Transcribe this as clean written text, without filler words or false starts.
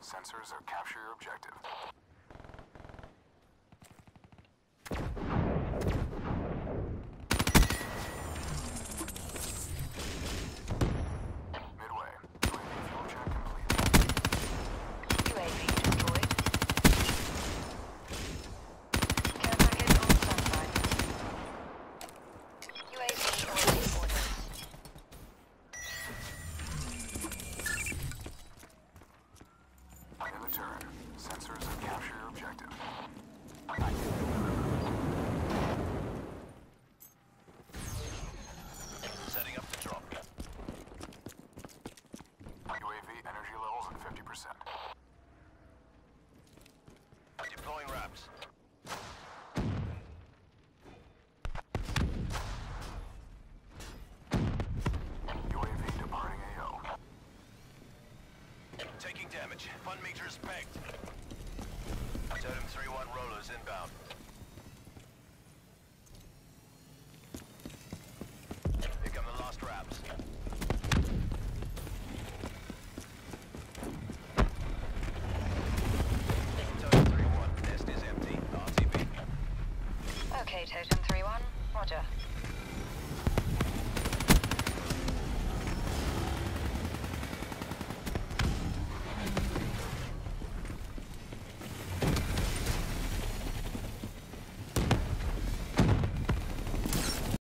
Sensors are capture your objective. Midway. UAV fuel check complete. UAV deployed. Care package on standby. UAV awaiting orders. In the turn. Sensors are capture your objective. Setting up the drop. UAV energy levels at 50%. Deploying wraps. UAV departing AO. Taking damage. Fun meters pegged. Totem 3-1 rollers inbound. Here come the last wraps. Totem 3-1, nest is empty. RTB. Okay, Totem 3-1. Roger.